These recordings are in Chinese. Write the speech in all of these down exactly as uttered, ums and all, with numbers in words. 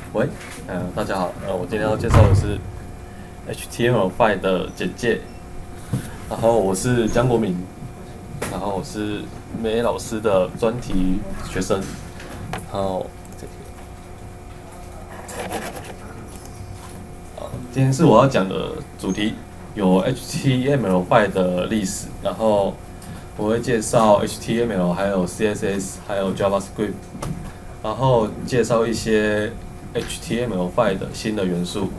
喂，呃，大家好，呃，我今天要介绍的是 H T M L 五 的简介。然后我是江国民，然后我是美老师的专题学生。然后这个，好，今天是我要讲的主题，有 H T M L 五 的历史，然后我会介绍 H T M L， 还有 C S S， 还有 JavaScript， 然后介绍一些 H T M L 五 的新的元素。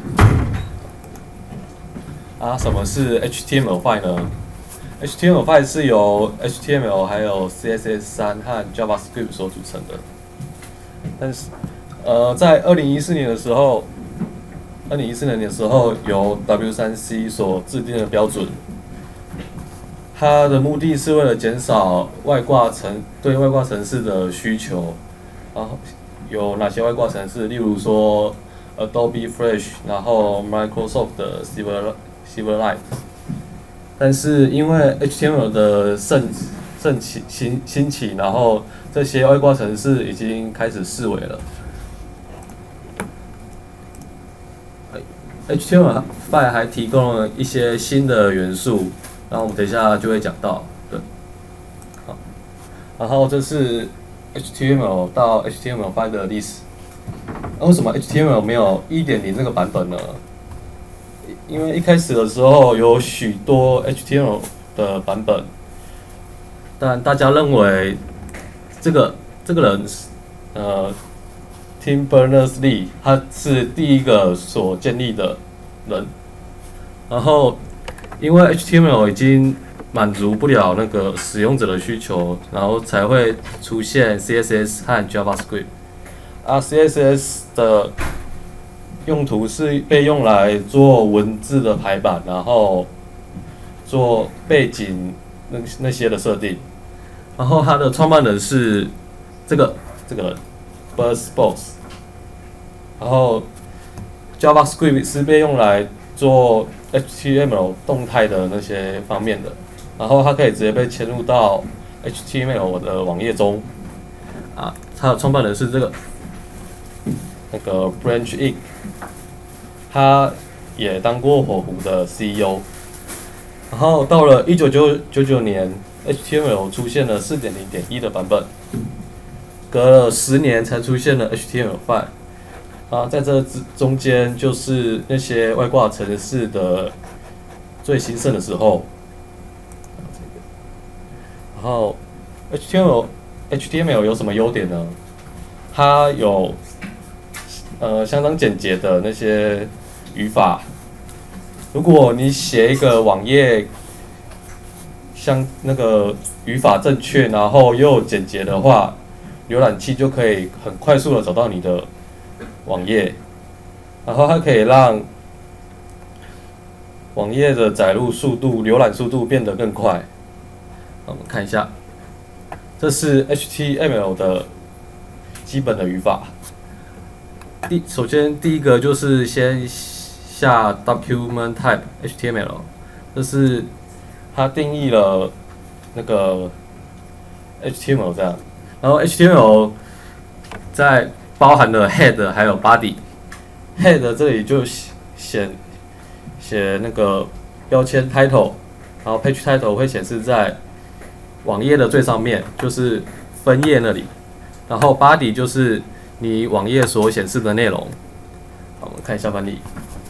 啊，什么是 H T M L 五 呢 ？H T M L 五 是由 H T M L 还有 C S S 三和 JavaScript 所组成的。但是，呃，在二零一四年的时候，二零一四年的时候由 W 三 C 所制定的标准，它的目的是为了减少外挂程对外挂程式的需求。然后有哪些外挂程式？例如说 Adobe Flash， 然后 Microsoft 的 Silver Silverlight。但是因为 H T M L 的盛盛起兴兴起，然后这些外挂程式已经开始式微了。H T M L 五 还提供了一些新的元素，然后我们等一下就会讲到。对，好，然后这是 H T M L 到 H T M L 五 的历史。那为什么 H T M L 没有 一点零 这个版本呢？因为一开始的时候有许多 H T M L 的版本，但大家认为这个这个人，呃 ，Tim Berners-Lee 他是第一个所建立的人，然后因为 H T M L 已经满足不了那个使用者的需求，然后才会出现 C S S 和 JavaScript。啊 ，C S S 的用途是被用来做文字的排版，然后做背景那那些的设定。然后它的创办人是这个这个人 ，Buzz Boss。然后 JavaScript 是被用来做 H T M L 动态的那些方面的，然后它可以直接被嵌入到 H T M L 的网页中。啊，它的创办人是这个那个 Branch Inc。他也当过火狐的 C E O， 然后到了一九九九年 ，H T M L 出现了 四点零点一 的版本，隔了十年才出现了 H T M L 五。啊，在这中间就是那些外挂程式的最兴盛的时候。然后 H T M L H T M L 有什么优点呢？它有呃相当简洁的那些语法。如果你写一个网页，像那个语法正确，然后又简洁的话，浏览器就可以很快速的找到你的网页，然后它可以让网页的载入速度、浏览速度变得更快。我们看一下，这是 H T M L 的基本的语法。第首先第一个就是先下 document type H T M L， 这是它定义了那个 H T M L 这样，然后 H T M L 在包含了 head 还有 body。head 这里就写写那个标签 title， 然后 page title 会显示在网页的最上面，就是分页那里，然后 body 就是你网页所显示的内容。好，我们看一下范例。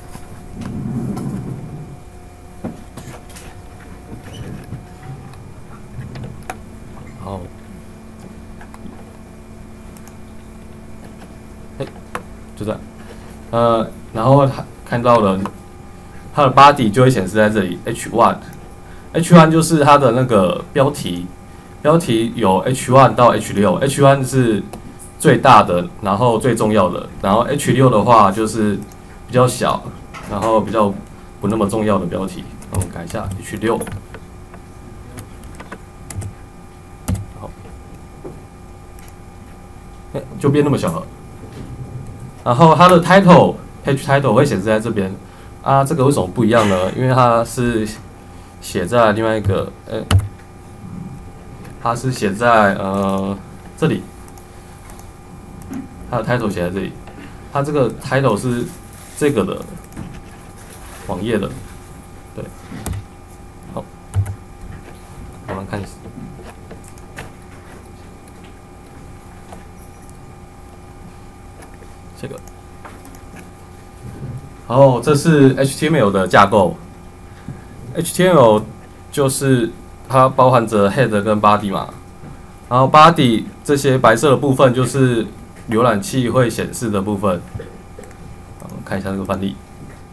好，哎，就这样。呃，然后看到了它的 body 就会显示在这里 H 一。H 一 就是它的那个标题，标题有 H 一 到 H 六。H 一 是最大的，然后最重要的，然后 H 六 的话就是比较小，然后比较不那么重要的标题。我们改一下 H 六。好，就变那么小了。然后它的 title page title 会显示在这边啊，这个为什么不一样呢？因为它是写在另外一个，呃、欸，它是写在呃这里，它的 title 写在这里， 它这个 title 是这个的网页的，对，好，我们看这个，然后这是 H T M L 的架构 ，H T M L 就是它包含着 head 跟 body 嘛，然后 body 这些白色的部分就是浏览器会显示的部分。我们看一下这个范例，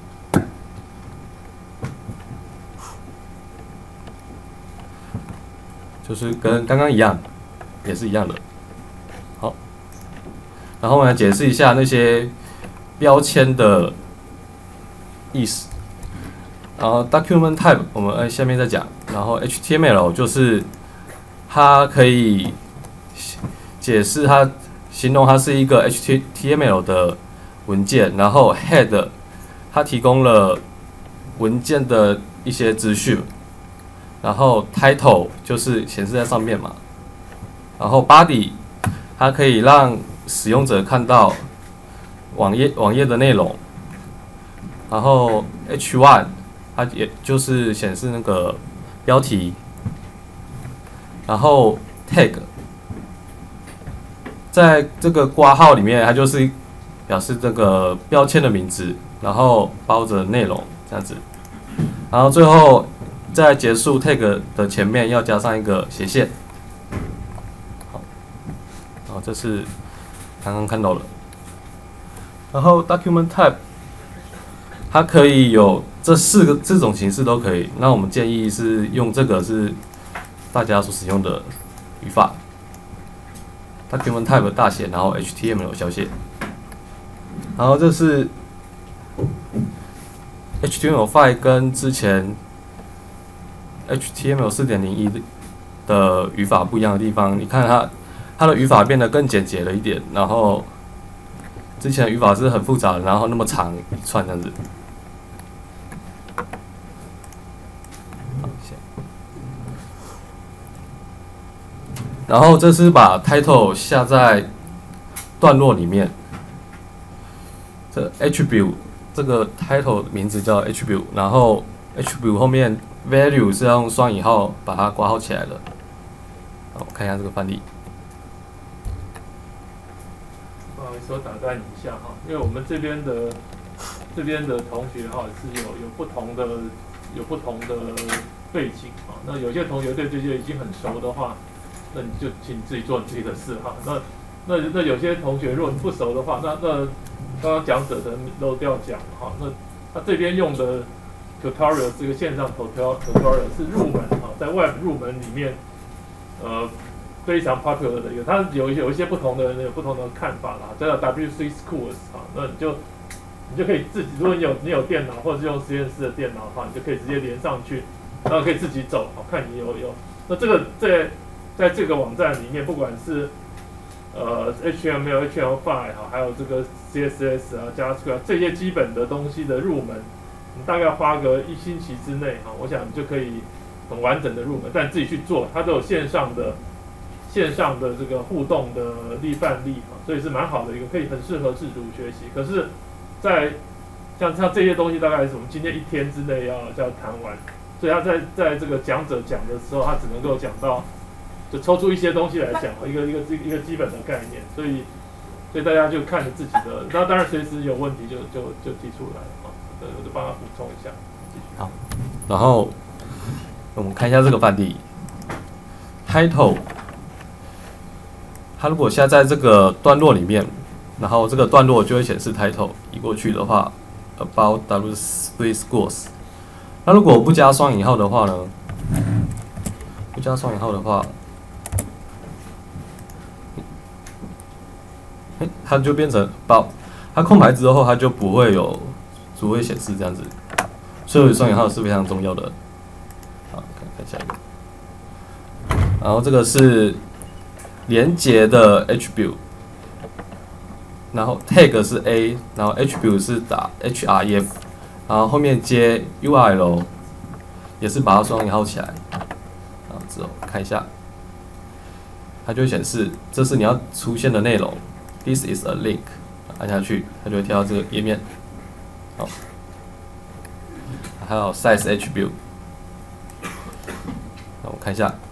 就是跟刚刚一样，也是一样的。好，然后我们来解释一下那些标签的意思。然后 document type 我们按下面再讲，然后 H T M L 就是它可以解释它，形容它是一个 H T M L 的文件，然后 head 它提供了文件的一些资讯，然后 title 就是显示在上面嘛，然后 body 它可以让使用者看到网页网页的内容，然后 H 一它也就是显示那个标题，然后 tag 在这个括号里面，它就是表示这个标签的名字，然后包着内容这样子，然后最后在结束 tag 的前面要加上一个斜线。好，然后这是刚刚看到了，然后 document type 它可以有这四个这种形式都可以，那我们建议是用这个是大家所使用的语法 ，document type 大写，然后 H T M L 小写，然后这是 H T M L 五 跟之前 H T M L 四点零一 的语法不一样的地方，你看它它的语法变得更简洁了一点，然后之前的语法是很复杂的，然后那么长一串这样子。然后这是把 title 下在段落里面，这 attribute 这个 title 名字叫 attribute， 然后 attribute 后面 value 是要用双引号把它括号起来的。好，我看一下这个范例。 不好意思，我打断你一下哈，因为我们这边的这边的同学哈是有有不同的有不同的背景啊，那有些同学对这些已经很熟的话。那你就请自己做你自己的事哈。那那那有些同学如果你不熟的话，那那刚刚讲者可能漏掉讲哈。那他这边用的 tutorial 这个线上 tutorial tutorial 是入门哈，在 Web 入门里面，呃非常 popular 的一个，它有有一些不同的人有不同的看法啦，这叫 W C Schools 哈。那你就你就可以自己，如果你有你有电脑或者是用实验室的电脑的话，你就可以直接连上去，然后可以自己走，好看你有有。那这个在在这个网站里面，不管是呃 H T M L、H T M L 五 哈，还有这个 C S S 啊、JavaScript 这些基本的东西的入门，你大概花个一星期之内哈，我想你就可以很完整的入门，但自己去做，它都有线上的线上的这个互动的例范例哈，所以是蛮好的一个，可以很适合自主学习。可是，在像像这些东西，大概是我们今天一天之内要要谈完，所以他在在这个讲者讲的时候，他只能够讲到。就抽出一些东西来讲，一个一个一个基本的概念，所以所以大家就看着自己的，那当然随时有问题就就就提出来啊，对，我就帮他补充一下。 好，然后我们看一下这个范例 ，title， 它如果下在这个段落里面，然后这个段落就会显示 title， 移过去的话 ，about W three schools。那如果不加双引号的话呢？不加双引号的话。它就变成把它空白之后，它就不会有只会显示这样子，所以双引号是非常重要的。好，看看下一个，然后这个是连结的 attribute， 然后 tag 是 A， 然后 attribute 是打 href， 然后后面接 U R L， 也是把它双引号起来，然后之后看一下，它就会显示这是你要出现的内容。This is a link， 按下去，它就会跳到这个页面。好，还有 Size Attribute， 那我看一下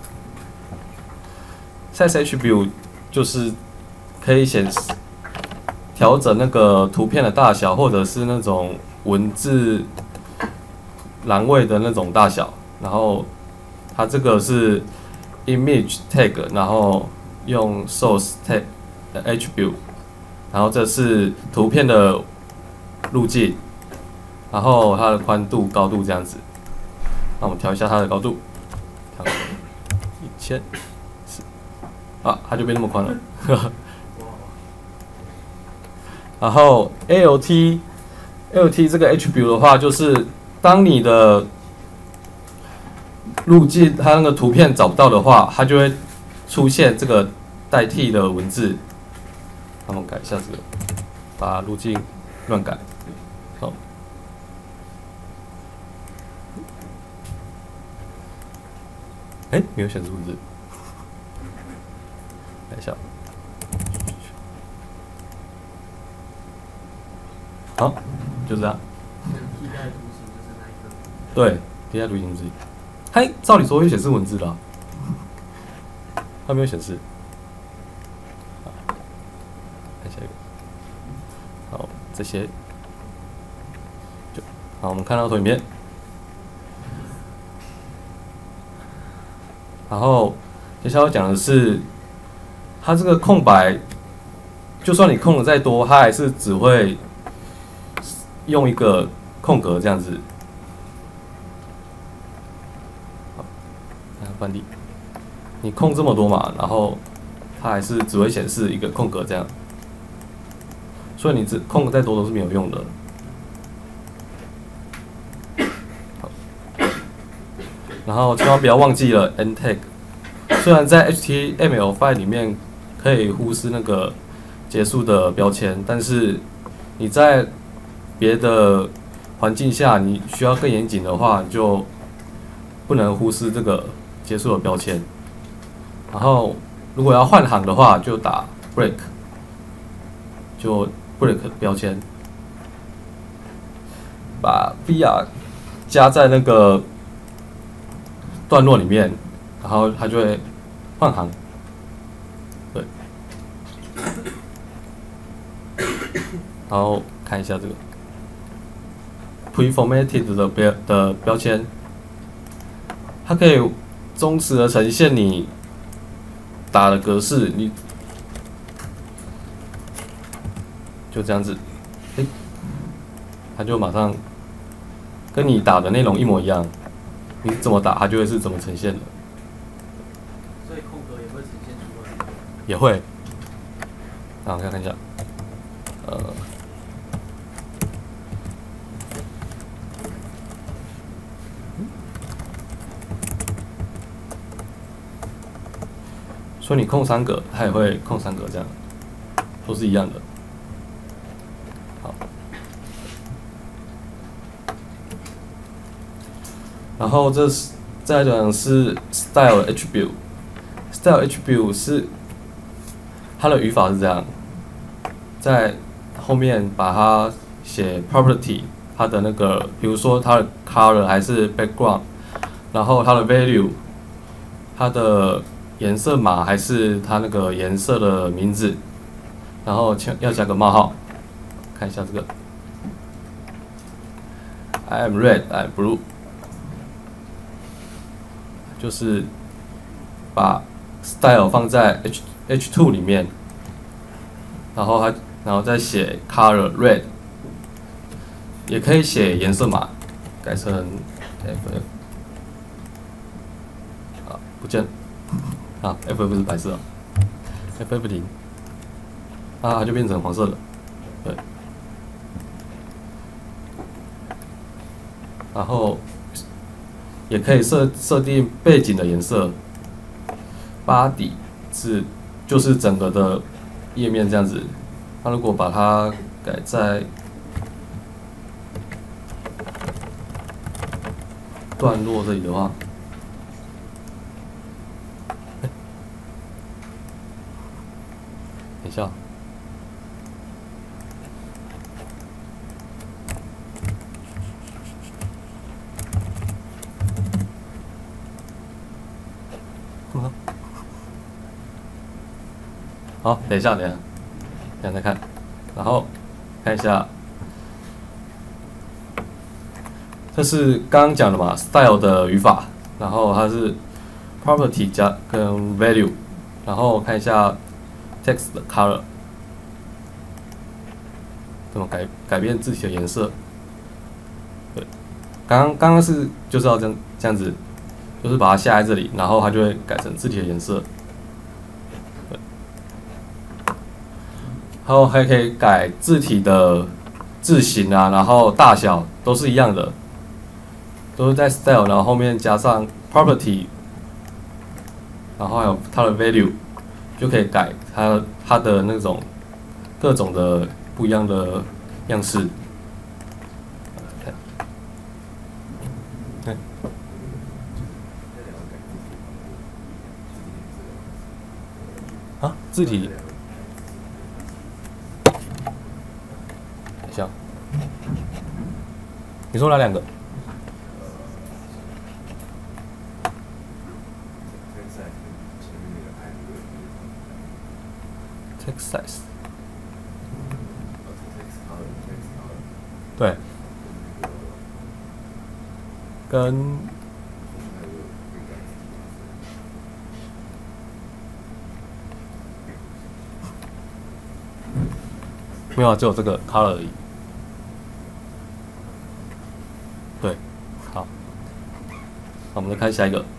，Size Attribute 就是可以显示调整那个图片的大小，或者是那种文字栏位的那种大小，然后它这个是 Image Tag， 然后用 Source Tag 的 Attribute， 然后这是图片的路径，然后它的宽度、高度这样子。那我们调一下它的高度，调一千四，啊，它就变那么宽了。然后 A L T A L T 这个 attribute 的话，就是当你的路径它那个图片找不到的话，它就会出现这个代替的文字。那我们改一下这个，把路径乱改。好，哎、欸，没有显示文字，改一下。好，就这样。 替代图形就是那一个。 对，替代图形之一。它照理说会显示文字的、啊，它没有显示。好，看下一个。好，这些就好。我们看到投影片，然后接下来要讲的是，它这个空白，就算你空的再多，它还是只会用一个空格这样子。好，看范例，你空这么多嘛，然后它还是只会显示一个空格这样，所以你只空的再多都是没有用的。好，然后千万不要忘记了 end tag， 虽然在 H T M L 五 里面可以忽视那个结束的标签，但是你在别的环境下，你需要更严谨的话，就不能忽视这个结束的标签。然后，如果要换行的话，就打 break， 就 break 标签，把 V R 加在那个段落里面，然后它就会换行。对，然后看一下这个。Preformatted 的标的标签，它可以忠实的呈现你打的格式，你就这样子，哎、欸，它就马上跟你打的内容一模一样，你怎么打它就会是怎么呈现的。 所以空格也会呈现出来。 也会，好，看看一下，呃。所以你空三格，它也会空三格，这样都是一样的。好，然后这是再来讲是 style attribute。style attribute 是它的语法是这样，在后面把它写 property， 它的那个，比如说它的 color 还是 background， 然后它的 value， 它的颜色码还是它那个颜色的名字，然后要加个冒号，看一下这个 ，I am red, I am blue， 就是把 style 放在 H H2 里面，然后它然后再写 color red， 也可以写颜色码，改成 F F， 啊不见了。啊 ，F F 是白色、啊、，F F 零，啊，它就变成黄色了，对。然后也可以设设定背景的颜色 ，body 是就是整个的页面这样子。那如果把它改在段落这里的话。等一下， 好，等一下，等一下，等一下再看，然后看一下，这是刚刚讲的嘛 ，style 的语法，然后它是 property 加跟 value， 然后看一下 text 的 color， 怎么改改变字体的颜色？对，刚刚刚刚是就是要这样这样子，就是把它下在这里，然后它就会改成字体的颜色。对，然后还可以改字体的字形啊，然后大小都是一样的，都是在 style， 然后后面加上 property， 然后还有它的 value， 就可以改它它的那种各种的不一样的样式。对。啊，字体。等一下，你说哪两个？ text size， 对，跟没有，只有这个 color 而已。对，好，那我们再看下一个。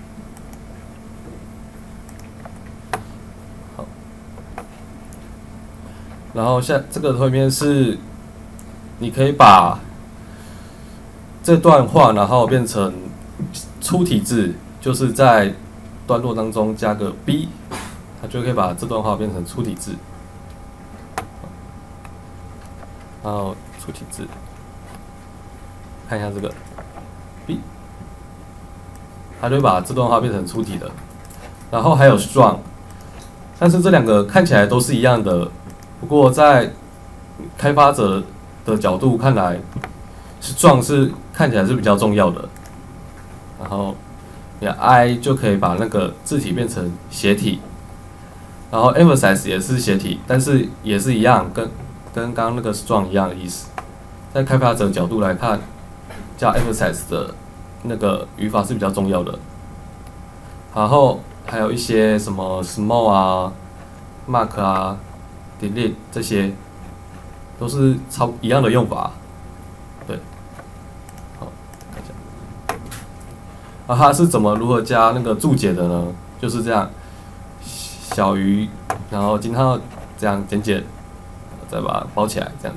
然后下这个后面是，你可以把这段话然后变成粗体字，就是在段落当中加个 B， 它就可以把这段话变成粗体字。然后粗体字，看一下这个 B， 它就会把这段话变成粗体的。然后还有 strong， 但是这两个看起来都是一样的。 不过在开发者的角度看来，是壮是看起来是比较重要的。然后，你 I 就可以把那个字体变成斜体，然后 emphasize 也是斜体，但是也是一样，跟跟刚刚那个 strong 一样的意思。在开发者角度来看，加 emphasize 的那个语法是比较重要的。然后还有一些什么 small 啊、mark 啊。 delete 这些都是差一样的用法，对，好，看一下，啊，它是怎么如何加那个注解的呢？就是这样，小于，然后惊叹号这样简简，再把它包起来，这样。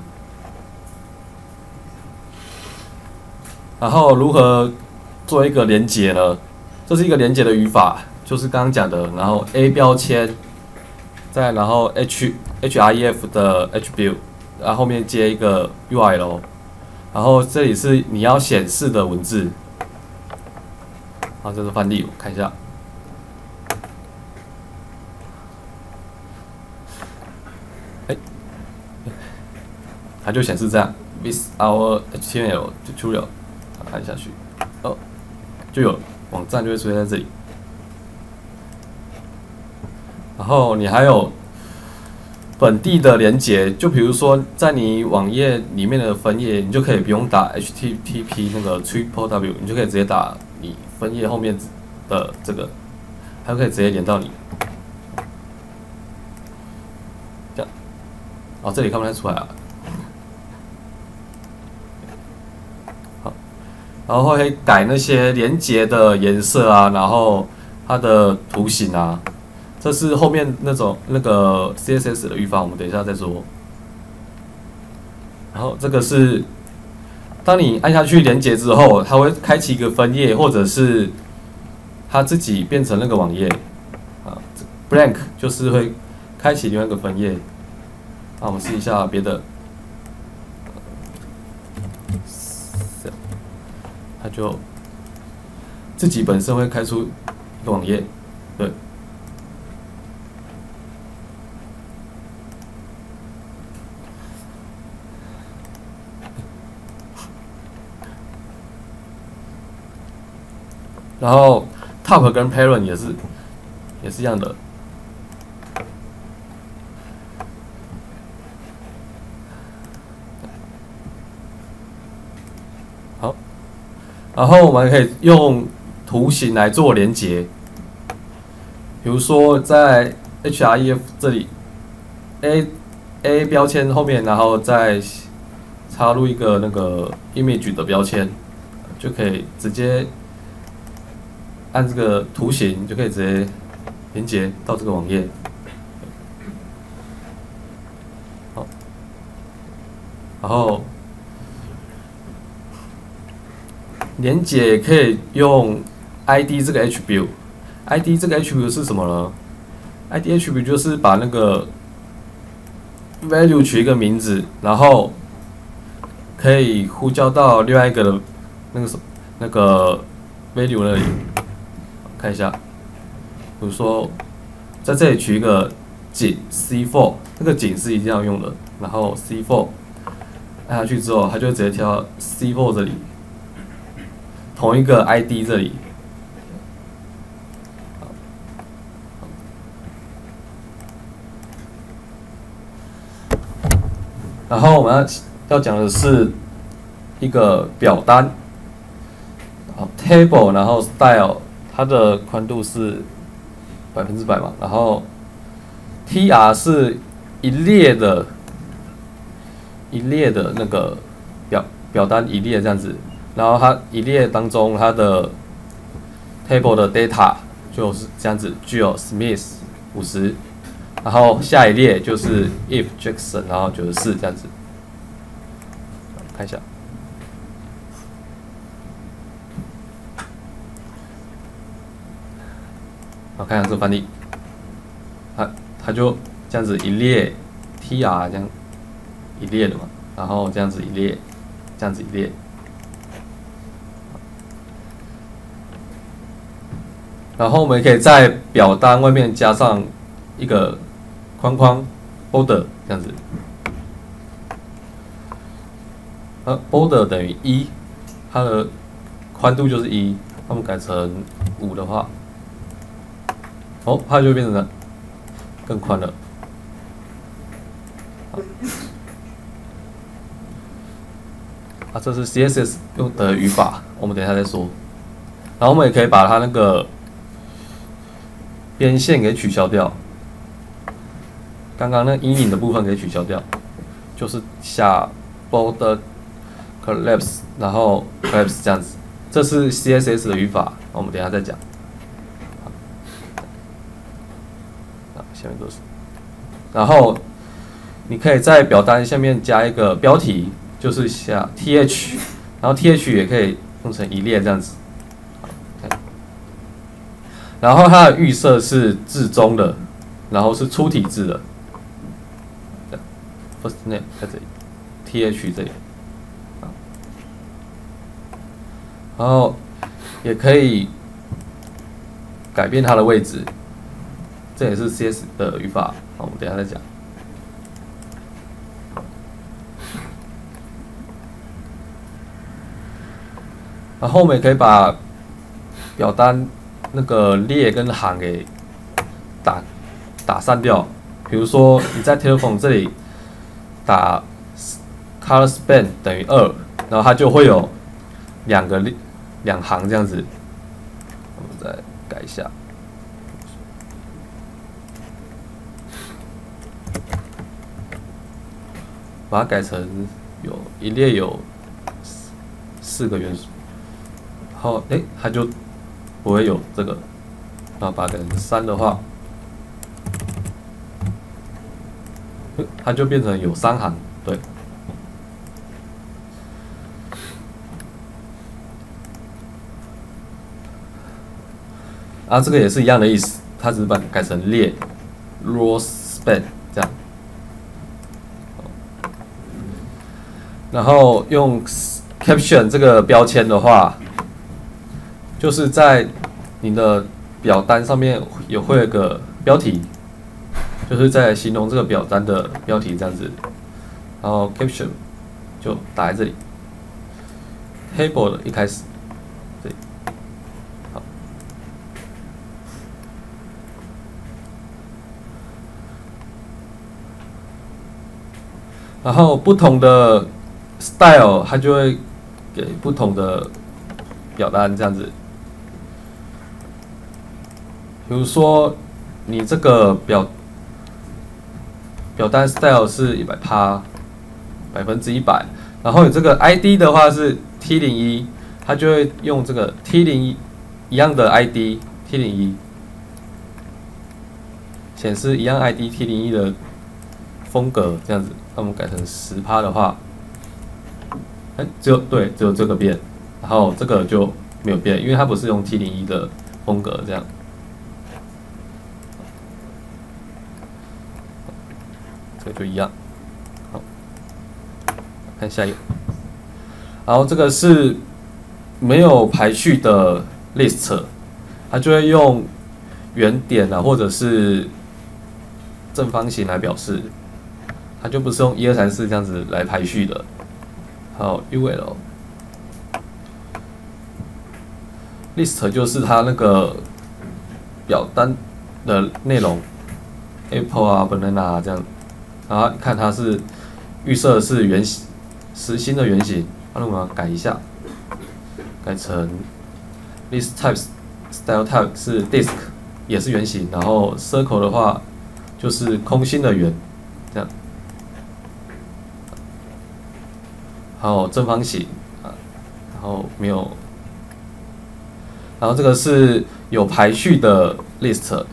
然后如何做一个连结呢？这是一个连结的语法，就是刚刚讲的，然后 A 标签。 再然后 H href 的 attribute， 然后后面接一个 U I L， 然后这里是你要显示的文字。好，这是范例，我看一下。哎，它就显示这样 ，with our H T M L tutorial， 按下去，哦，就有网站就会出现在这里。 然后你还有本地的连结，就比如说在你网页里面的分页，你就可以不用打 H T T P 那个 triple W， 你就可以直接打你分页后面的这个，它可以直接连到你。这样，哦，这里看不太出来啊。好，然后会改那些连结的颜色啊，然后它的图形啊。 这是后面那种那个 C S S 的语法，我们等一下再说。然后这个是，当你按下去连接之后，它会开启一个分页，或者是它自己变成那个网页。啊 ，blank 就是会开启另外一个分页。那我们试一下别的，它就自己本身会开出一个网页，对。 然后 top 跟 parent 也是也是一样的。 然后我们可以用图形来做连结，比如说在 href 这里 ，a a 标签后面，然后再插入一个那个 image 的标签，就可以直接按这个图形，就可以直接连接到这个网页。好，然后连接也可以用 I D 这个 attribute。I D 这个 attribute 是什么呢 ？I D attribute 就是把那个 value 取一个名字，然后可以呼叫到另外一个的那个什那个 value 那里。看一下，比如说在这里取一个井 C 四， 这个井是一定要用的。然后 C 四 按下去之后，它就直接跳到 C 四 这里，同一个 I D 这里。然后我们要要讲的是一个表单，好 table， 然后 style， 它的宽度是百分之百嘛，然后 tr 是一列的，一列的那个表表单一列这样子，然后它一列当中它的 table 的 data 就是这样子，具有 Smith 五十。然后下一列就是 if Jackson， 然后九十四这样子，看一下。好，看一下这个范例，它它就这样子一列 tr 这样一列的嘛，然后这样子一列，这样子一列。然后我们可以在表单外面加上一个框框 border 这样子，呃 border 等于一，它的宽度就是一，我们改成五的话，哦，它就变成了更宽了。啊，这是 C S S 用的语法，我们等一下再说。然后我们也可以把它那个边线给取消掉。刚刚那阴影的部分给取消掉，就是下 border collapse， 然后 collapse 这样子，这是 C S S 的语法，我们等一下再讲。啊，下面都是。然后你可以在表单下面加一个标题，就是下 th， 然后 th 也可以弄成一列这样子。然后它的预设是置中的，然后是粗体字的。First name 在这里 ，th 这里，然后也可以改变它的位置，这也是 C S 的语法，好，我们等一下再讲。然后我们也可以把表单那个列跟行给打打散掉，比如说你在 telephone 这里打 color span 等于二，然后它就会有两个两行这样子。我们再改一下，把它改成有一列有四个元素，然后哎、欸、它就不会有这个。然后把它改成三的话，它就变成有三行，对。啊，这个也是一样的意思，它只是把它改成列 row span 这样。然后用 caption 这个标签的话，就是在你的表单上面有会有个标题，就是在形容这个表单的标题这样子，然后 caption 就打在这里 ，table 的一开始，这里，好，然后不同的 style 它就会给不同的表单这样子。比如说你这个表表单 style 是一百趴，百分之一百，然后你这个 I D 的话是 T 零一，它就会用这个 T 零一一样的 I D T 零一显示一样 I D T 零一的风格这样子。那我们改成十趴的话，哎，只有对只有这个变，然后这个就没有变，因为它不是用 T 零一的风格这样。这个就一样。好，看下一个。然后这个是没有排序的 list， 它就会用圆点啊，或者是正方形来表示，它就不是用一二三四这样子来排序的。好 ，U L list 就是它那个表单的内容 ，Apple 啊 ，banana 啊这样。然后看它是预设是圆形，实心的圆形，那我们改一下，改成 list type style type 是 disk， 也是圆形，然后 circle 的话就是空心的圆，这样。还有正方形啊，然后没有，然后这个是有排序的 list。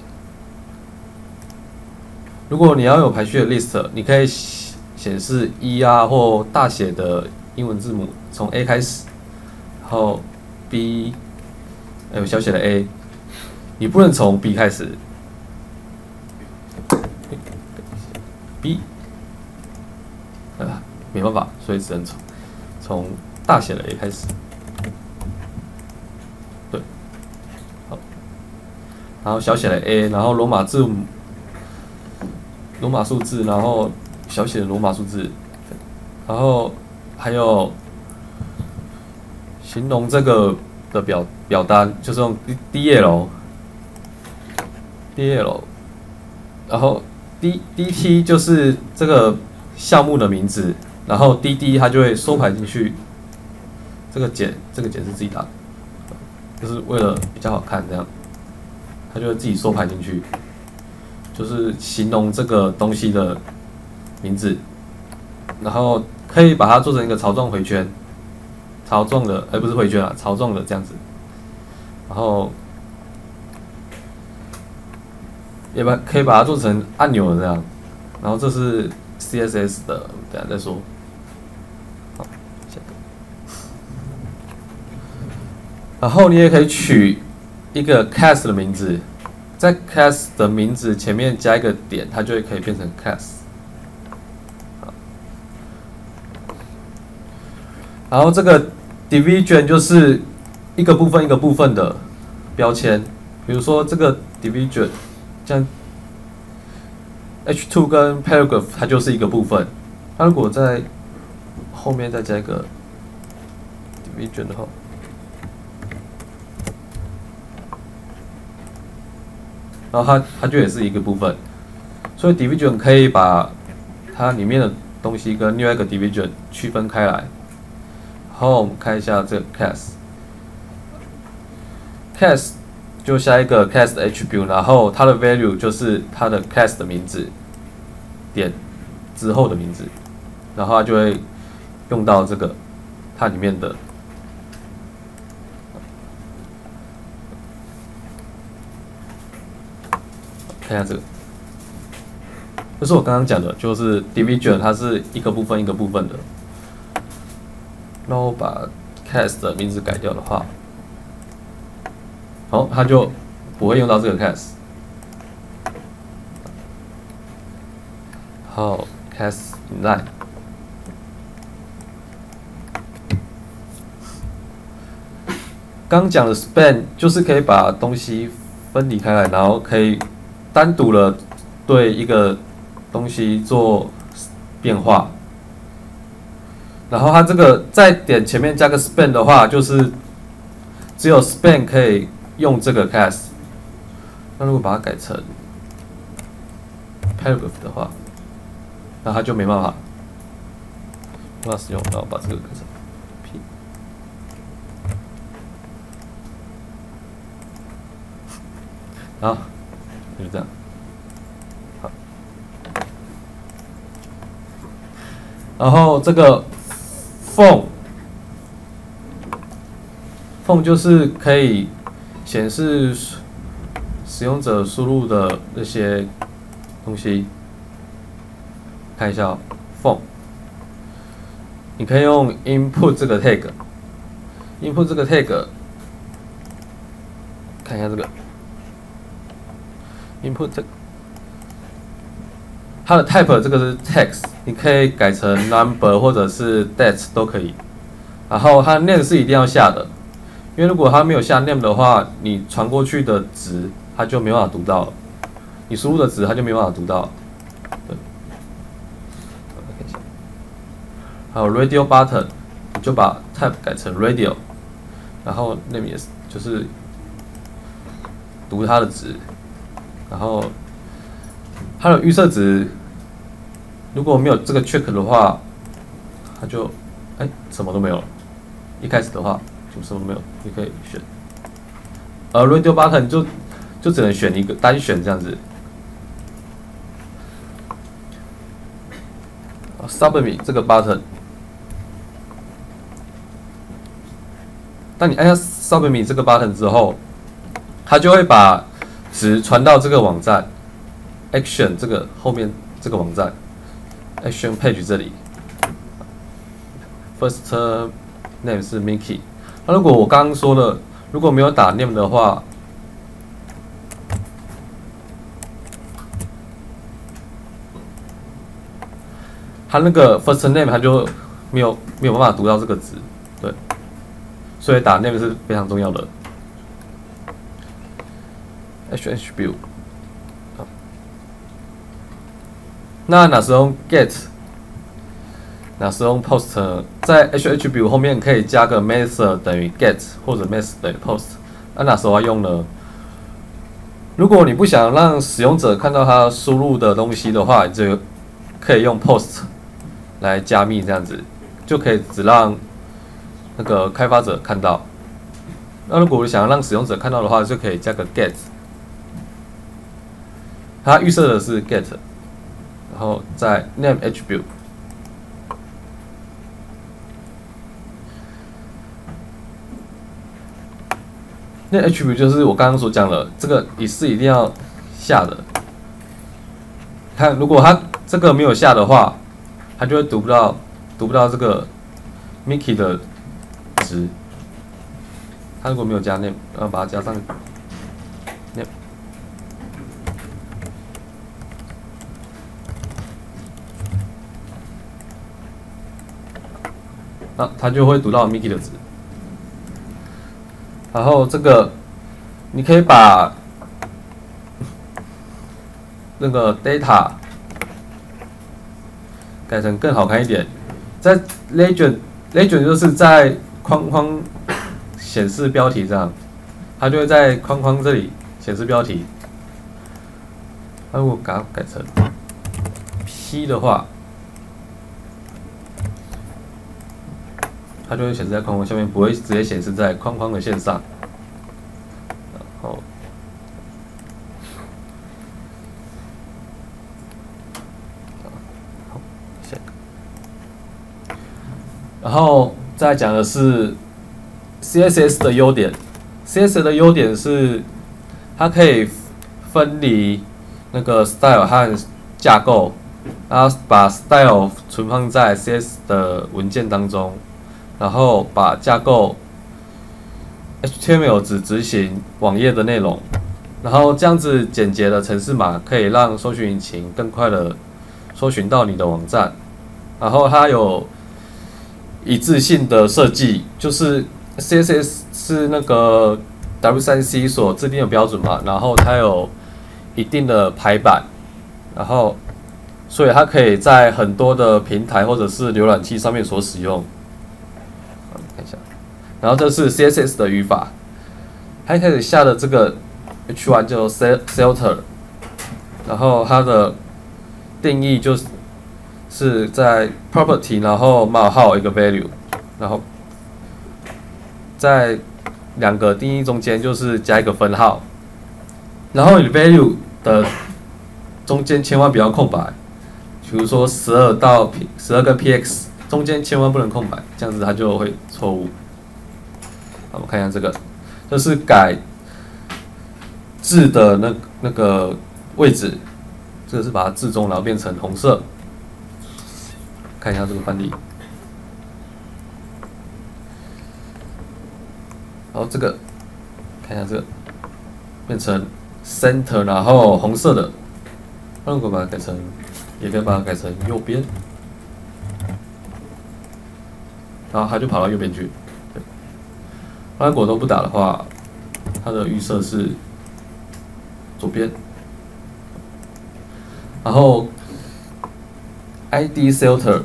如果你要有排序的 list， 你可以显示一啊或大写的英文字母，从 A 开始，然后 B， 还有小写的 A， 你不能从 B 开始 ，B， 啊，没办法，所以只能从从大写的 A 开始，对，好，然后小写的 A， 然后罗马字母。罗马数字，然后小写的罗马数字，然后还有形容这个的表表单，就是用 D L，D L， 然后 D D T 就是这个项目的名字，然后 D D 它就会缩排进去，这个简这个简是自己打的，就是为了比较好看这样，它就会自己缩排进去。就是形容这个东西的名字，然后可以把它做成一个槽状回圈，槽状的，而、欸、不是回圈啊，槽状的这样子，然后也把可以把它做成按钮的这样，然后这是 C S S 的，等一下再说。好，下一个，然后你也可以取一个 class 的名字。在 class 的名字前面加一个点，它就会可以变成 class。然后这个 division 就是一个部分一个部分的标签，比如说这个 division， 像 H 二 跟 paragraph 它就是一个部分。它如果在后面再加一个 division 的话。然后它它就也是一个部分，所以 division 可以把它里面的东西跟另外一个 division 区分开来。然后我们看一下这个 class，class 就下一个 class 的 attribute， 然后它的 value 就是它的 class 的名字点之后的名字，然后它就会用到这个它里面的。看一下这个，这是我刚刚讲的，就是 division 它是一个部分一个部分的。然后把 class 的名字改掉的话，好，它就不会用到这个 class。好 ，class inline。刚讲的 span 就是可以把东西分离开来，然后可以单独的对一个东西做变化，然后它这个在点前面加个 span 的话，就是只有 span 可以用这个 class。那如果把它改成 paragraph 的话，那它就没办法没办法使用。然后把这个改成 p。 好，就是这样。好，然后这个 phone phone 就是可以显示使用者输入的那些东西。看一下、哦、phone， 你可以用 input 这个 tag，input 这个 tag， 看一下这个 input 这个，它的 type 这个是 text， 你可以改成 number 或者是 date 都可以。然后它 name 是一定要下的，因为如果它没有下 name 的话，你传过去的值它就没办法读到了，你输入的值它就没办法读到了。对。还有 radio button， 你就把 type 改成 radio， 然后 name 也是就是读它的值，然后它的预设值如果没有这个 check 的话，它就哎、欸、什么都没有了。一开始的话就什么都没有，你可以选。而 radio button 就就只能选一个单选这样子。submit 这个 button。当你按下 submit 这个 button 之后，它就会把值传到这个网站 action 这个后面这个网站 action page 这里。first name 是 Mickey。那如果我刚刚说的，如果没有打 name 的话，它那个 first name 它就没有没有办法读到这个值，对。所以打 name 是非常重要的。attribute， 那哪时候 get， 哪时候 post， 在 attribute 后面可以加个 method 等于 get 或者 method 等于 post。那哪时候要用呢？如果你不想让使用者看到他输入的东西的话，你就可以用 post 来加密，这样子就可以只让那个开发者看到。那如果想让使用者看到的话，就可以加个 get。它预设的是 get， 然后在 name attribute。name attribute 就是我刚刚所讲的，这个也是一定要下的。看，如果它这个没有下的话，它就会读不到读不到这个 Mickey 的值。它如果没有加 name， 要把它加上 name。啊，它就会读到 Mickey 的值。然后这个，你可以把那个 data 改成更好看一点，在 legend legend 就是在框框显示标题这样，它就会在框框这里显示标题。那如果把它改成 P 的话，它就会显示在框框下面，不会直接显示在框框的线上。然后，好，下一个。然后再讲的是 C S S 的优点。C S S 的优点是它可以分离那个 style 和架构，然后把 style 存放在 C S S 的文件当中。然后把架构 H T M L 只执行网页的内容，然后这样子简洁的程式码可以让搜寻引擎更快的搜寻到你的网站。然后它有一致性的设计，就是 C S S 是那个 W 三 C 所制定的标准嘛，然后它有一定的排版，然后所以它可以在很多的平台或者是浏览器上面所使用。看一下，然后这是 C S S 的语法，它一开始下的这个 H 一 叫 filter， 然后它的定义就是是在 property， 然后冒号一个 value， 然后在两个定义中间就是加一个分号， 然后你 value 的中间千万不要空白，比如说十二到 P 十二跟 P X 中间千万不能空白，这样子它就会错误。好，我们看一下这个，这是改字的那那个位置，这个是把它字中然后变成红色。看一下这个范例。然后这个，看一下这个，变成 center， 然后红色的。那如果把它改成，也可以把它改成右边，然后它就跑到右边去。对，那如果都不打的话，它的预设是左边。然后 I D filter。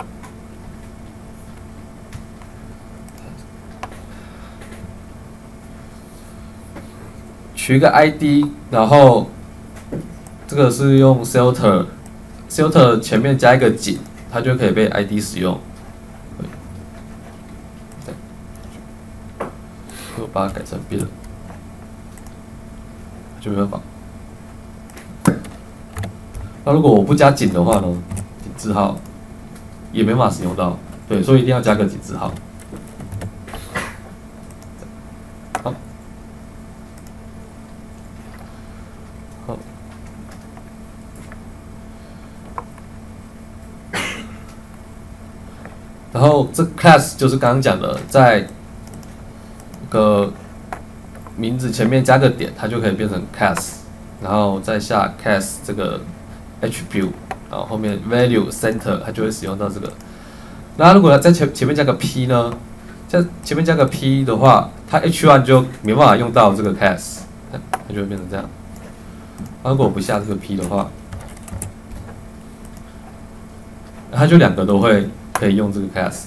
取一个 I D， 然后这个是用 filter，filter 前面加一个井，它就可以被 I D 使用。对，我把它改成别的，就没办法。那如果我不加井的话呢？井字号也没办法使用到，对，所以一定要加个井字号。好。好，然后这 class 就是刚刚讲的，在一个名字前面加个点，它就可以变成 class， 然后再下 class 这个 attribute， 然后后面 value center 它就会使用到这个。那如果在前前面加个 p 呢？在前面加个 p 的话，它 h 一 就没办法用到这个 class， 它就会变成这样。如果我不下这个 p 的话，它就两个都会可以用这个 class。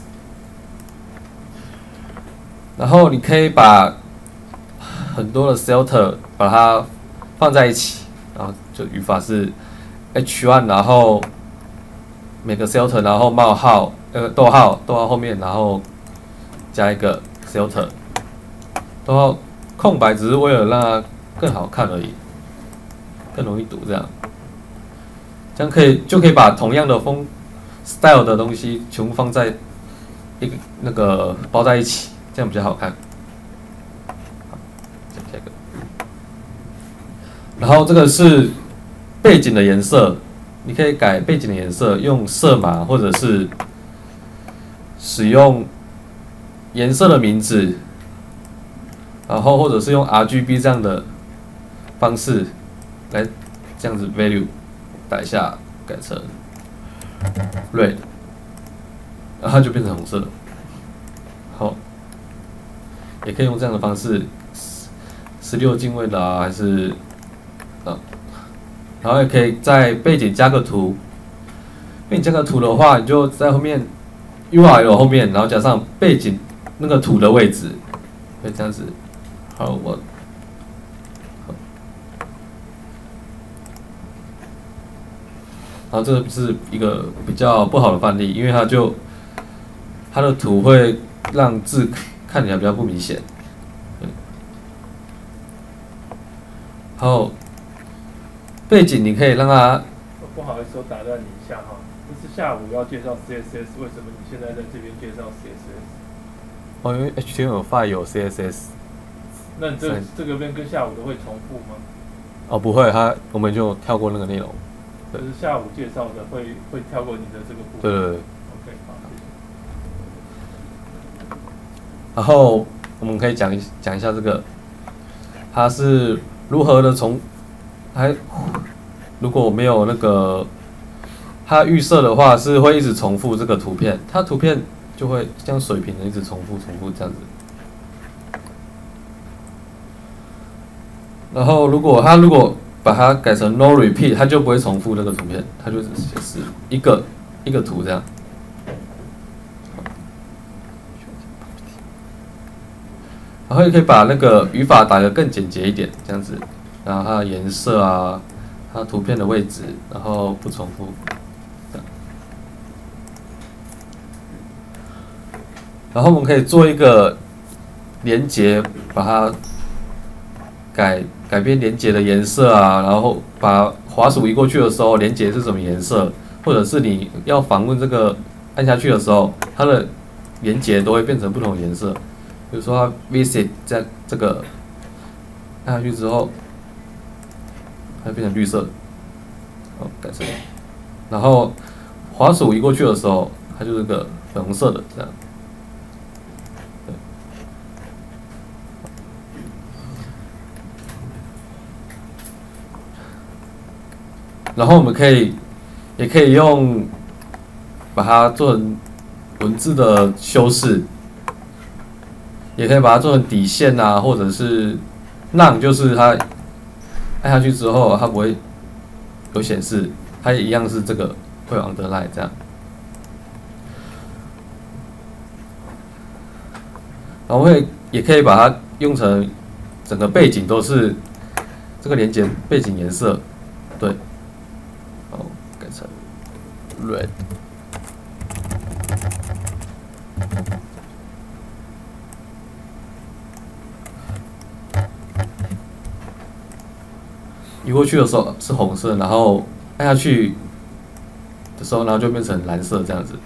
然后你可以把很多的 filter 把它放在一起，然后就语法是 h 一， 然后每个 filter 然后冒号呃逗号逗号后面，然后加一个 filter， 逗号空白只是为了让它更好看而已。更容易读，这样，这样可以就可以把同样的风 style 的东西全部放在一个那个包在一起，这样比较好看。好，下一个。然后这个是背景的颜色，你可以改背景的颜色，用色码或者是使用颜色的名字，然后或者是用 R G B 这样的方式。来，这样子 value 打一下，改成 red， 然后它就变成红色了。好，也可以用这样的方式，十六进位的啊，还是啊，然后也可以在背景加个图。背景加个图的话，你就在后面 U R L 后面，然后加上背景那个图的位置，会这样子。好，我。然后这个是一个比较不好的范例，因为它就它的图会让字看起来比较不明显。然后背景你可以让它， 不好意思，我打断你一下哈，就是下午要介绍 C S S， 为什么你现在在这边介绍 C S S？ 哦，因为 H T M L 五有 C S S。 那你这这个边跟下午的会重复吗？ 哦，不会，它我们就跳过那个内容。 就是下午介绍的会会跳过你的这个部分。 对对对。 OK， 好，谢谢。 然后我们可以讲一讲一下这个，它是如何的从，还如果没有那个，它预设的话是会一直重复这个图片，它图片就会像水平的一直重复重复这样子。然后如果它如果把它改成 no repeat， 它就不会重复那个图片，它就只是一个一个图这样。然后也可以把那个语法打得更简洁一点，这样子，然后它的颜色啊，它图片的位置，然后不重复。然后我们可以做一个连结，把它改改变连结的颜色啊，然后把滑鼠移过去的时候，连结是什么颜色，或者是你要访问这个按下去的时候，它的连结都会变成不同的颜色。比如说它 visit 在这个按下去之后，它变成绿色的，好改成，然后滑鼠移过去的时候，它就是个粉红色的这样。然后我们可以，也可以用，把它做成文字的修饰，也可以把它做成底线啊，或者是 none， 就是它按下去之后它不会有显示，它也一样是这个会有 underline 这样。然后会也可以把它用成整个背景都是这个连接背景颜色，对。Red， 移过去的时候是红色，然后按下去的时候，然后就变成蓝色这样子。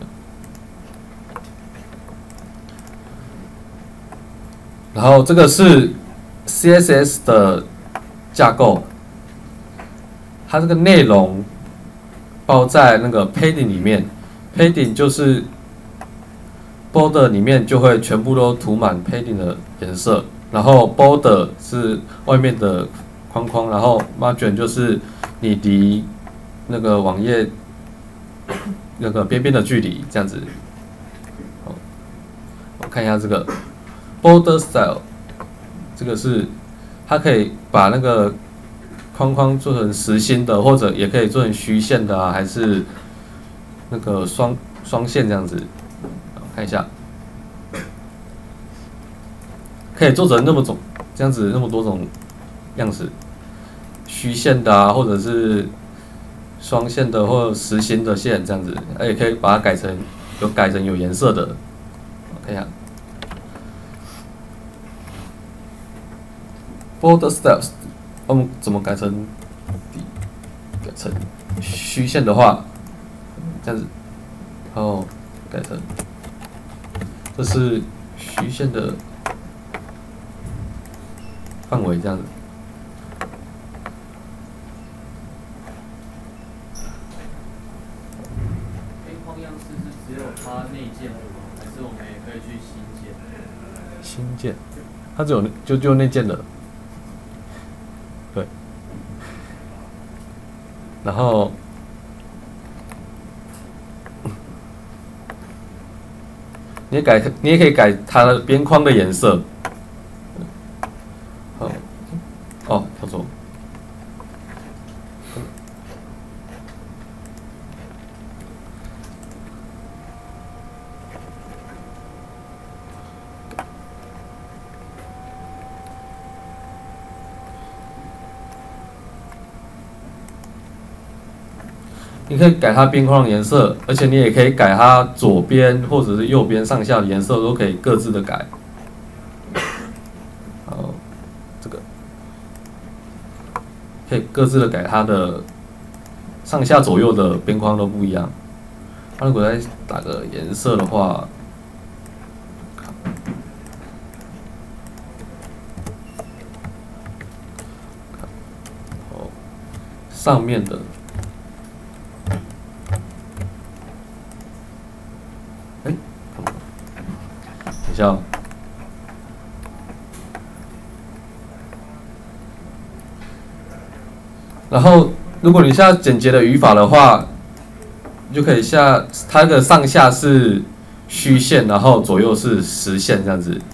然后这个是 C S S 的架构，它这个内容包在那个 padding 里面 ，padding 就是 border 里面就会全部都涂满 padding 的颜色，然后 border 是外面的框框，然后 margin 就是你离那个网页那个边边的距离这样子。好，我看一下这个 border style， 这个是它可以把那个框框做成实心的，或者也可以做成虚线的啊，还是那个双双线这样子。看一下，可以做成那么种这样子那么多种样式，虚线的啊，或者是双线的或者实心的线这样子，也可以把它改成有改成有颜色的。看一下 ，border styles。我们怎么改成改成虚线的话，这样子，然后改成这是虚线的范围，这样子。 边框样式是只有它内建的吗？还是我们也可以去新建？ 新建，它只有就就内建的。对，然后你也改，你也可以改它的边框的颜色。好，哦，跳错。你可以改它边框的颜色，而且你也可以改它左边或者是右边上下的颜色，都可以各自的改。好，这个可以各自的改它的上下左右的边框都不一样。那如果再打个颜色的话，好，上面的。等一下，然后如果你下简洁的语法的话，你就可以下它的上下是虚线，然后左右是实线这样子。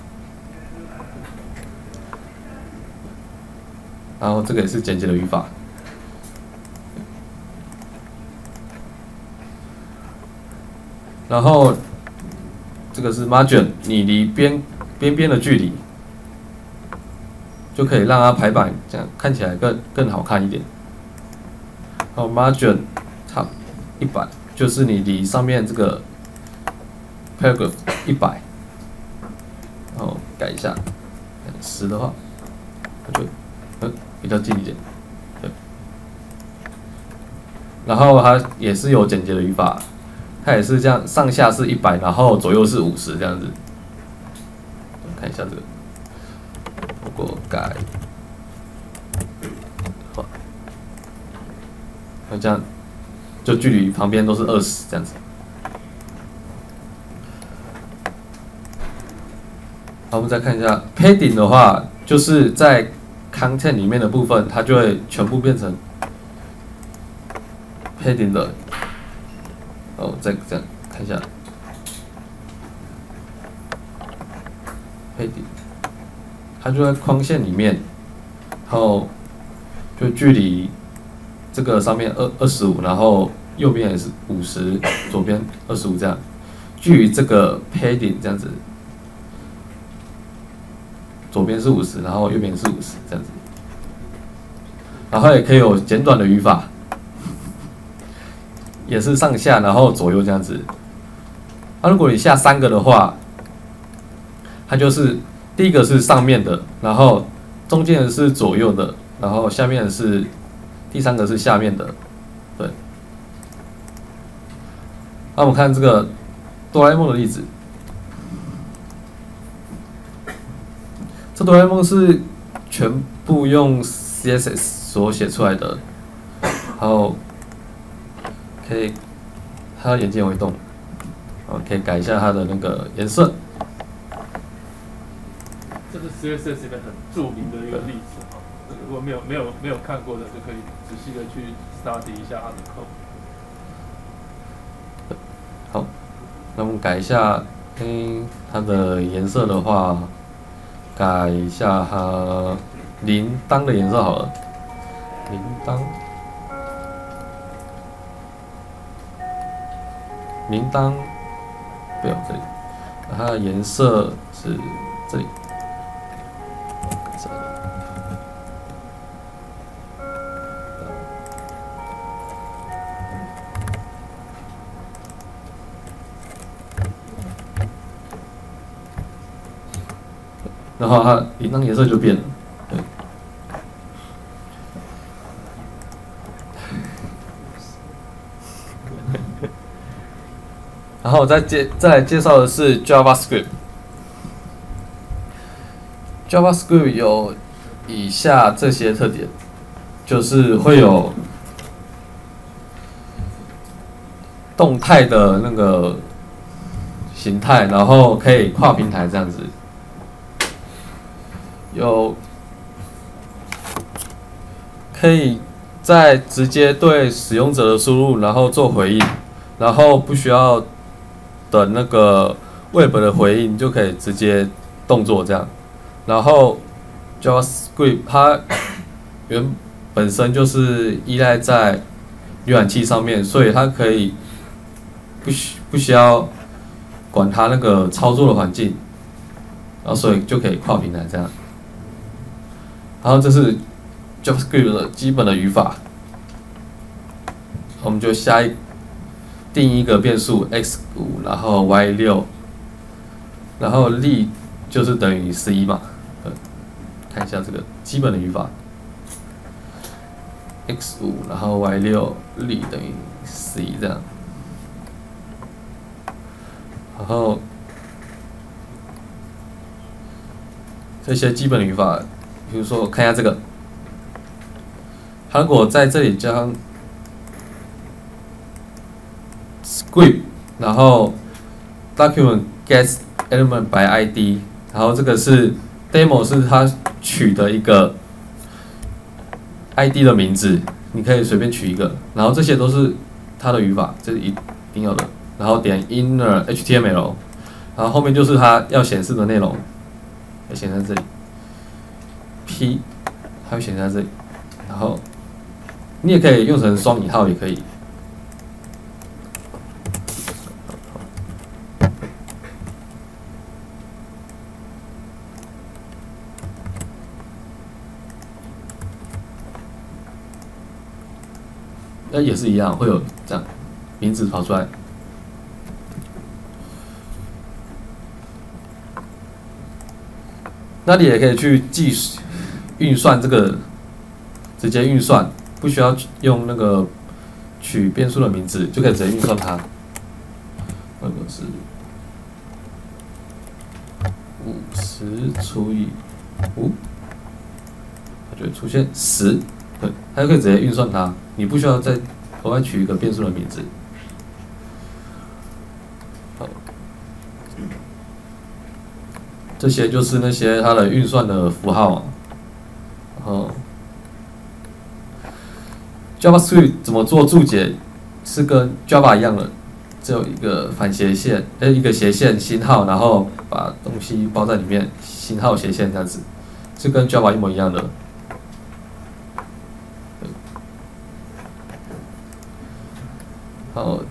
然后这个也是简洁的语法。然后这个是 margin， 你离边边边的距离，就可以让它排版这样看起来更更好看一点。然后 margin top 一百，就是你离上面这个 paragraph 一百，然后改一下，十的话，那就嗯，比较近一点，对。然后它也是有简洁的语法，它也是这样，上下是一百，然后左右是五十这样子。看一下这个，如果改，好，那这样就距离旁边都是二十这样子。好，我们再看一下 padding 的话，就是在 content 里面的部分，它就会全部变成 padding 的。哦，再这样看一下 padding， 它就在框线里面，然后就距离这个上面二二十五，然后右边也是五十，左边二十五这样，距离这个 padding 这样子。左边是五十，然后右边是五十，这样子。然后也可以有简短的语法，也是上下，然后左右这样子。那、啊、如果你下三个的话，它就是第一个是上面的，然后中间的是左右的，然后下面的是第三个是下面的，对。那、啊、我们看这个哆啦 A 梦的例子。这哆啦 A 梦是全部用 C S S 所写出来的，然后可以，它的眼睛会动，然后可以改一下它的那个颜色。 这是 C S S 里面很著名的一个例子哈，如果没有没有没有看过的，就可以仔细的去 study 一下它的 code。 好，那我们改一下，嗯，它的颜色的话。改一下它铃铛的颜色好了，铃铛，铃铛，不要这里，它的颜色是这里，这里，然后它铃铛颜色就变了，对。然后再介再来介绍的是 JavaScript。JavaScript 有以下这些特点，就是会有动态的那个形态，然后可以跨平台这样子。有可以在直接对使用者的输入，然后做回应，然后不需要等那个 Web 的回应就可以直接动作这样。然后 JavaScript 它原本身就是依赖在浏览器上面，所以它可以不需不需要管它那个操作的环境，然后所以就可以跨平台这样。然后这是 JavaScript 的基本的语法，我们就下一定一个变数 x 五，然后 y 六，然后 lit 就是等于十一嘛，看一下这个基本的语法 ，x 五，然后 y 六 lit 等于十一这样，然后这些基本的语法。比如说，我看一下这个，它如果在这里加上 script， 然后 document gets element by I D， 然后这个是 demo 是它取的一个 I D 的名字，你可以随便取一个，然后这些都是它的语法，这是一定要的。然后点 inner H T M L， 然后后面就是它要显示的内容，要显示在这里。P， 它会显示在这里，然后你也可以用成双引号，也可以。那也是一样，会有这样名字跑出来。那你也可以去计运算这个，直接运算，不需要用那个取变数的名字，就可以直接运算它。那个是五十除以五，它就会出现十，对，它就可以直接运算它，你不需要再额外取一个变数的名字。好，这些就是那些它的运算的符号啊。然后 JavaScript 怎么做注解，是跟 Java 一样的。只有一个反斜线，呃，一个斜线星号，然后把东西包在里面，星号斜线这样子，是跟 Java 一模一样的。好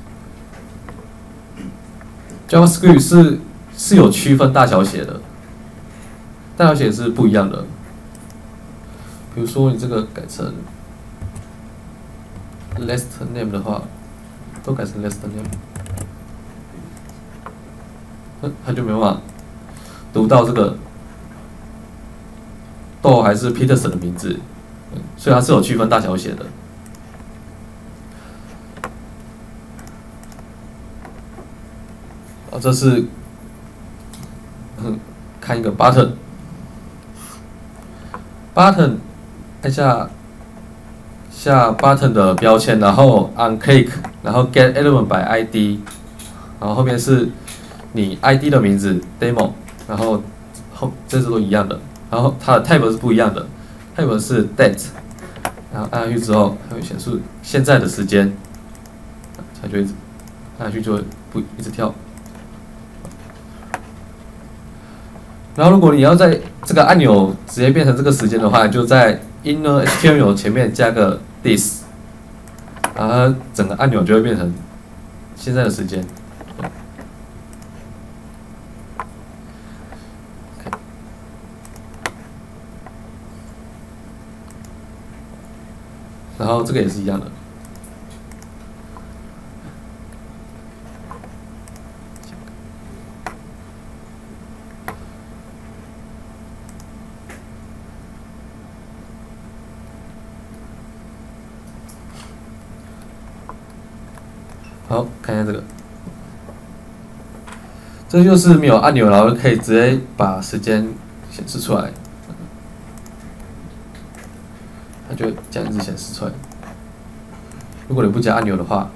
，JavaScript 是是有区分大小写的，大小写是不一样的。比如说你这个改成 last name 的话。都改成 last name， 他就没办法读到这个豆还是 Peterson 的名字，所以它是有区分大小写的。啊，这是看一个 button，button 按下下 button 的标签，然后 on click。然后 get element by I D， 然后后面是你 I D 的名字 demo， 然后后这些都一样的，然后它的 type 是不一样的 ，type 是 date， 然后按下去之后，它会显示现在的时间，它就一直按下去就会不一直跳。然后如果你要在这个按钮直接变成这个时间的话，就在 inner H T M L 前面加个 this。然后它整个按钮就会变成现在的时间。然后这个也是一样的。好，看一下这个，这就是没有按钮，然后可以直接把时间显示出来，它就这样子显示出来。如果你不加按钮的话，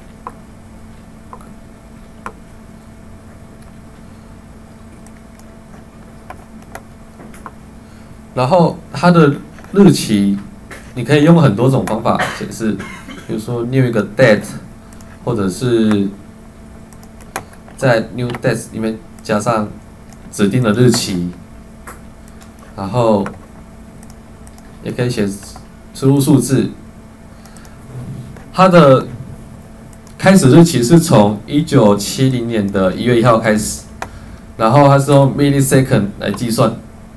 然后它的日期，你可以用很多种方法显示，比如说 new 一个 date。或者是在 new date 里面加上指定的日期，然后也可以写输入数字。它的开始日期是从一九七零年的一月一号开始，然后它是用 millisecond 来计算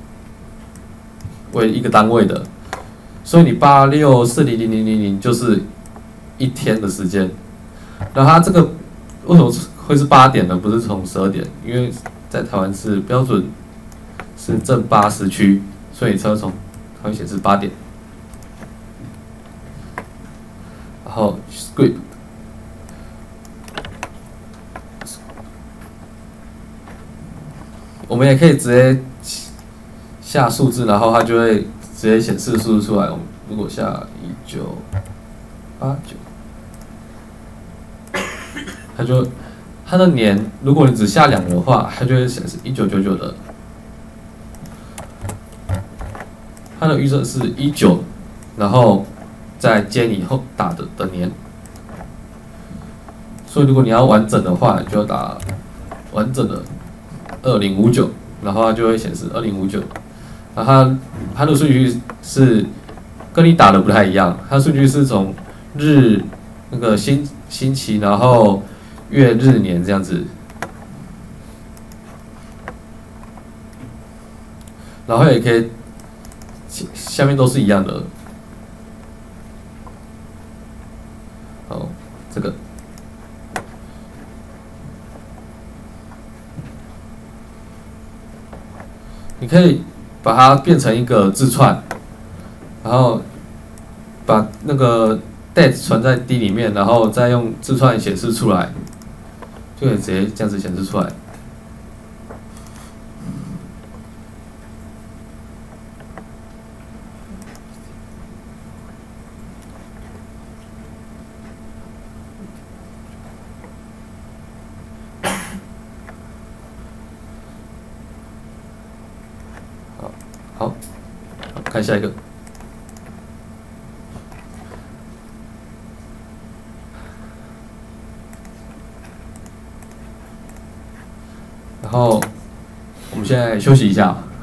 为一个单位的，所以你八六四零零零零零就是一天的时间。然后它这个为什么会是八点呢？不是从十二点，因为在台湾是标准是正八时区，所以才会从它会显示八点。然后 script， 我们也可以直接下数字，然后它就会直接显示数字出来。我们如果下一九八九。它就它的年，如果你只下两个的话，它就会显示一九九九的。它的预设是一九，然后再接你后打的的年。所以如果你要完整的话，就要打完整的二零五九，然后它就会显示二零五九。然后它它的顺序是跟你打的不太一样，它顺序是从日那个星星期，然后月日年这样子，然后也可以下面都是一样的。好，这个你可以把它变成一个字串， 然后把那个 det 传在 D 里面，然后再用字串显示出来，就可以直接这样子显示出来。好，好，看下一个。然后我们现在休息一下。